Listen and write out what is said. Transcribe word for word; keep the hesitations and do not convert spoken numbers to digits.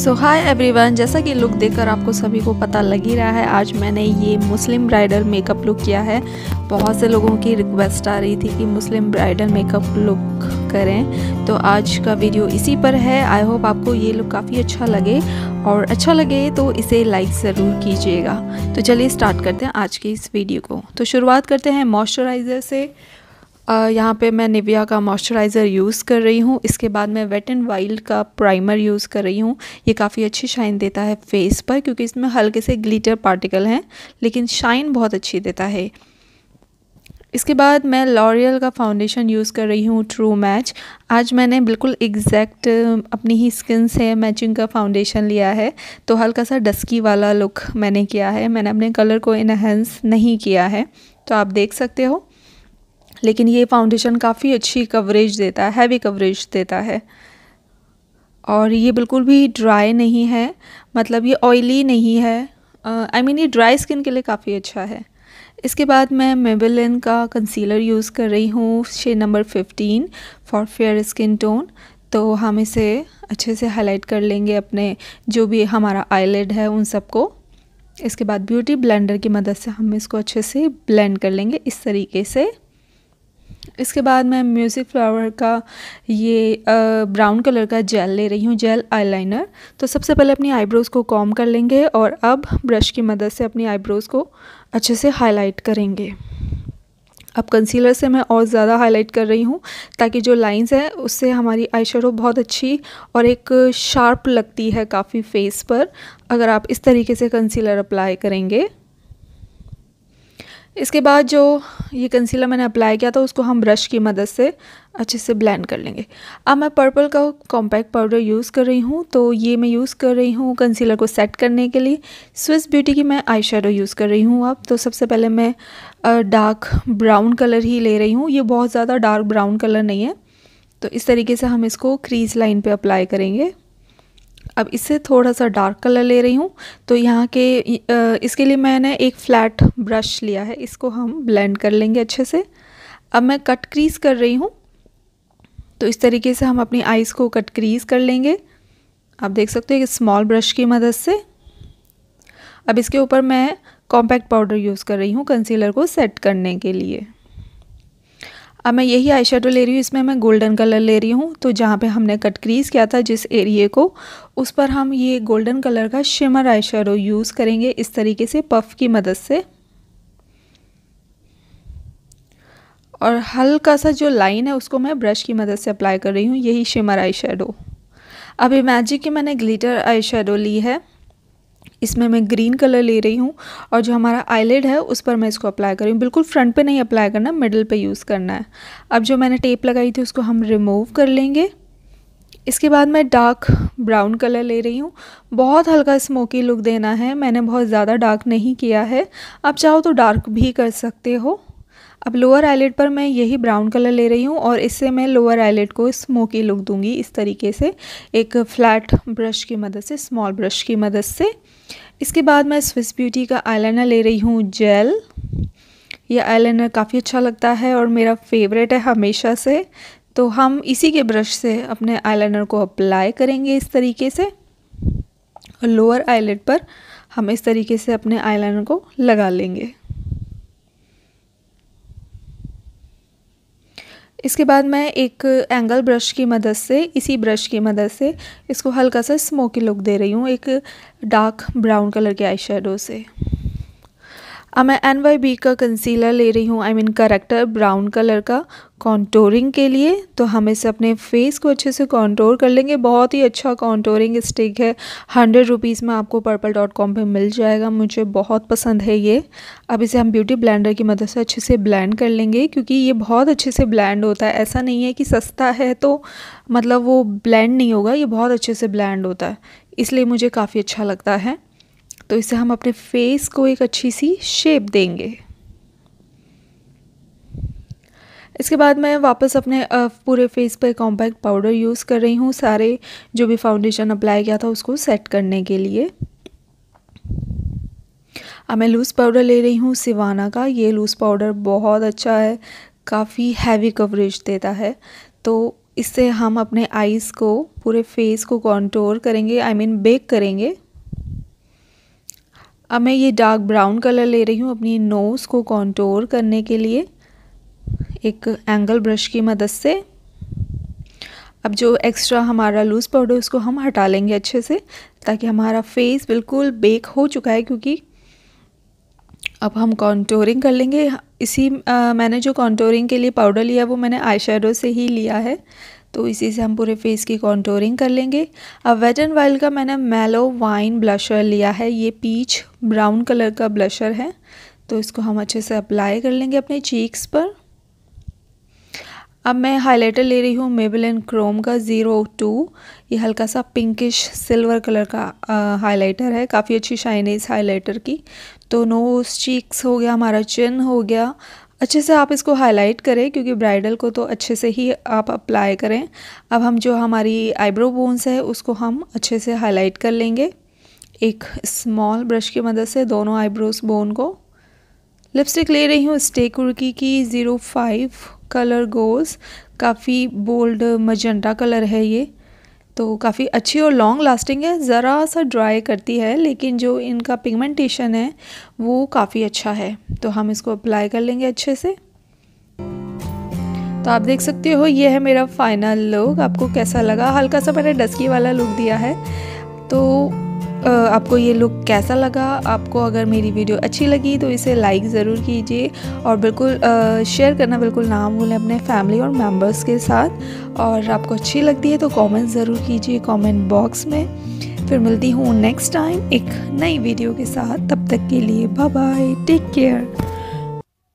सो hi everyone, जैसा कि look देखकर आपको सभी को पता लग ही रहा है, आज मैंने ये मुस्लिम ब्राइडल मेकअप लुक किया है। बहुत से लोगों की रिक्वेस्ट आ रही थी कि मुस्लिम ब्राइडल मेकअप लुक करें, तो आज का वीडियो इसी पर है। आई होप आपको ये लुक काफ़ी अच्छा लगे, और अच्छा लगे तो इसे लाइक ज़रूर कीजिएगा। तो चलिए स्टार्ट करते हैं आज की इस वीडियो को। तो शुरुआत करते हैं मॉइस्चराइज़र से। Uh, यहाँ पे मैं निविया का मॉइस्चराइज़र यूज़ कर रही हूँ। इसके बाद मैं वेट एंड वाइल्ड का प्राइमर यूज़ कर रही हूँ। ये काफ़ी अच्छी शाइन देता है फेस पर, क्योंकि इसमें हल्के से ग्लिटर पार्टिकल हैं, लेकिन शाइन बहुत अच्छी देता है। इसके बाद मैं लॉरियल का फाउंडेशन यूज़ कर रही हूँ, ट्रू मैच। आज मैंने बिल्कुल एग्जैक्ट अपनी ही स्किन से मैचिंग का फाउंडेशन लिया है, तो हल्का सा डस्की वाला लुक मैंने किया है। मैंने अपने कलर को इनहेंस नहीं किया है, तो आप देख सकते हो, लेकिन ये फाउंडेशन काफ़ी अच्छी कवरेज देता है, हैवी कवरेज देता है। और ये बिल्कुल भी ड्राई नहीं है, मतलब ये ऑयली नहीं है। आई मीन ये ड्राई स्किन के लिए काफ़ी अच्छा है। इसके बाद मैं मेबेलिन का कंसीलर यूज़ कर रही हूँ, shade number fifteen for fair skin tone. तो हम इसे अच्छे से हाईलाइट कर लेंगे अपने जो भी हमारा आईलिड है उन सबको। इसके बाद ब्यूटी ब्लेंडर की मदद से हम इसको अच्छे से ब्लेंड कर लेंगे इस तरीके से। इसके बाद मैं म्यूज़िक फ्लावर का ये ब्राउन कलर का जेल ले रही हूँ, जेल आईलाइनर। तो सबसे पहले अपनी आईब्रोज़ को कॉम्ब कर लेंगे, और अब ब्रश की मदद से अपनी आईब्रोज़ को अच्छे से हाईलाइट करेंगे। अब कंसीलर से मैं और ज़्यादा हाईलाइट कर रही हूँ, ताकि जो लाइंस हैं उससे हमारी आई शेडो बहुत अच्छी और एक शार्प लगती है काफ़ी फेस पर, अगर आप इस तरीके से कंसीलर अप्लाई करेंगे। इसके बाद जो ये कंसीलर मैंने अप्लाई किया था उसको हम ब्रश की मदद से अच्छे से ब्लेंड कर लेंगे। अब मैं पर्पल का कॉम्पैक्ट पाउडर यूज़ कर रही हूँ, तो ये मैं यूज़ कर रही हूँ कंसीलर को सेट करने के लिए। स्विस ब्यूटी की मैं आई शेडो यूज़ कर रही हूँ। अब तो सबसे पहले मैं डार्क ब्राउन कलर ही ले रही हूँ, ये बहुत ज़्यादा डार्क ब्राउन कलर नहीं है। तो इस तरीके से हम इसको क्रीज लाइन पर अप्लाई करेंगे। अब इससे थोड़ा सा डार्क कलर ले रही हूँ, तो यहाँ के इसके लिए मैंने एक फ्लैट ब्रश लिया है, इसको हम ब्लेंड कर लेंगे अच्छे से। अब मैं कट क्रीज कर रही हूँ, तो इस तरीके से हम अपनी आईज़ को कट क्रीज कर लेंगे। आप देख सकते हो कि स्मॉल ब्रश की मदद से। अब इसके ऊपर मैं कॉम्पैक्ट पाउडर यूज़ कर रही हूँ कंसीलर को सेट करने के लिए। अब मैं यही आई शेडो ले रही हूँ, इसमें मैं गोल्डन कलर ले रही हूँ। तो जहाँ पे हमने कट क्रीज किया था जिस एरिए को, उस पर हम ये गोल्डन कलर का शिमर आई शेडो यूज़ करेंगे इस तरीके से पफ की मदद से। और हल्का सा जो लाइन है उसको मैं ब्रश की मदद से अप्लाई कर रही हूँ, यही शिमर आई शेडो। अब ये मैजिक की मैंने ग्लिटर आई शेडो ली है, इसमें मैं ग्रीन कलर ले रही हूँ, और जो हमारा आईलिड है उस पर मैं इसको अप्लाई कर रही हूँ। बिल्कुल फ्रंट पे नहीं अप्लाई करना, मिडल पे यूज़ करना है। अब जो मैंने टेप लगाई थी उसको हम रिमूव कर लेंगे। इसके बाद मैं डार्क ब्राउन कलर ले रही हूँ, बहुत हल्का स्मोकी लुक देना है, मैंने बहुत ज़्यादा डार्क नहीं किया है। आप चाहो तो डार्क भी कर सकते हो। अब लोअर आईलिड पर मैं यही ब्राउन कलर ले रही हूँ, और इससे मैं लोअर आईलिड को स्मोकी लुक दूंगी इस तरीके से, एक फ्लैट ब्रश की मदद से, स्मॉल ब्रश की मदद से। इसके बाद मैं स्विस ब्यूटी का आईलाइनर ले रही हूँ, जेल। यह आईलाइनर काफ़ी अच्छा लगता है और मेरा फेवरेट है हमेशा से। तो हम इसी के ब्रश से अपने आईलाइनर को अप्लाई करेंगे इस तरीके से, और लोअर आईलिड पर हम इस तरीके से अपने आईलाइनर को लगा लेंगे। इसके बाद मैं एक एंगल ब्रश की मदद से, इसी ब्रश की मदद से इसको हल्का सा स्मोकी लुक दे रही हूँ, एक डार्क ब्राउन कलर के आई शेडो से। अब मैं एन वाई बी का कंसीलर ले रही हूँ, I mean corrector brown colour का, कॉन्टोरिंग के लिए। तो हम इसे अपने फेस को अच्छे से कॉन्टोर कर लेंगे। बहुत ही अच्छा कॉन्टोरिंग स्टिक है, हंड्रेड रुपीज़ में आपको पर्पल डॉट कॉम पर मिल जाएगा, मुझे बहुत पसंद है ये। अब इसे हम ब्यूटी ब्लेंडर की मदद से अच्छे से ब्लेंड कर लेंगे, क्योंकि ये बहुत अच्छे से ब्लेंड होता है। ऐसा नहीं है कि सस्ता है तो मतलब वो ब्लेंड नहीं होगा, ये बहुत अच्छे से ब्लेंड होता है, इसलिए मुझे काफ़ी अच्छा लगता है। तो इससे हम अपने फेस को एक अच्छी सी शेप देंगे। इसके बाद मैं वापस अपने पूरे फेस पर कॉम्पैक्ट पाउडर यूज़ कर रही हूँ, सारे जो भी फाउंडेशन अप्लाई किया था उसको सेट करने के लिए। अब मैं लूज़ पाउडर ले रही हूँ सिवाना का। ये लूज़ पाउडर बहुत अच्छा है, काफ़ी हैवी कवरेज देता है। तो इससे हम अपने आईज़ को, पूरे फेस को कॉन्टोर करेंगे, आई मीन बेक करेंगे। अब मैं ये डार्क ब्राउन कलर ले रही हूँ अपनी नोज़ को कॉन्टोर करने के लिए एक एंगल ब्रश की मदद से। अब जो एक्स्ट्रा हमारा लूज़ पाउडर उसको हम हटा लेंगे अच्छे से, ताकि हमारा फेस बिल्कुल बेक हो चुका है। क्योंकि अब हम कॉन्टोरिंग कर लेंगे। इसी आ, मैंने जो कॉन्टोरिंग के लिए पाउडर लिया वो मैंने आई शेडो से ही लिया है, तो इसी से हम पूरे फेस की कॉन्टोरिंग कर लेंगे। अब वेट एंड वाइल्ड का मैंने मेलो वाइन ब्लशर लिया है, ये पीच ब्राउन कलर का ब्लशर है, तो इसको हम अच्छे से अप्लाई कर लेंगे अपने चीक्स पर। अब मैं हाइलाइटर ले रही हूँ मेबेलिन क्रोम का ज़ीरो टू, ये हल्का सा पिंकिश सिल्वर कलर का हाइलाइटर है, काफ़ी अच्छी शाइन है इस हाइलाइटर की। तो नोज, चीक्स हो गया, हमारा चिन हो गया, अच्छे से आप इसको हाईलाइट करें, क्योंकि ब्राइडल को तो अच्छे से ही आप अप्लाई करें। अब हम जो हमारी आईब्रो बोन्स है उसको हम अच्छे से हाईलाइट कर लेंगे एक स्मॉल ब्रश की मदद से, दोनों आईब्रोज बोन को। लिपस्टिक ले रही हूँ स्टे कुर्की की ज़ीरो फाइव कलर गोल्स, काफ़ी बोल्ड मजेंटा कलर है ये, तो काफ़ी अच्छी और लॉन्ग लास्टिंग है। ज़रा सा ड्राई करती है, लेकिन जो इनका पिगमेंटेशन है वो काफ़ी अच्छा है, तो हम इसको अप्लाई कर लेंगे अच्छे से। तो आप देख सकते हो ये है मेरा फाइनल लुक। आपको कैसा लगा? हल्का सा मैंने डस्की वाला लुक दिया है, तो आपको ये लुक कैसा लगा? आपको अगर मेरी वीडियो अच्छी लगी तो इसे लाइक ज़रूर कीजिए, और बिल्कुल शेयर करना बिल्कुल ना भूलें अपने फैमिली और मेंबर्स के साथ। और आपको अच्छी लगती है तो कमेंट ज़रूर कीजिए कमेंट बॉक्स में। फिर मिलती हूँ नेक्स्ट टाइम एक नई वीडियो के साथ, तब तक के लिए बाय बाय, टेक केयर।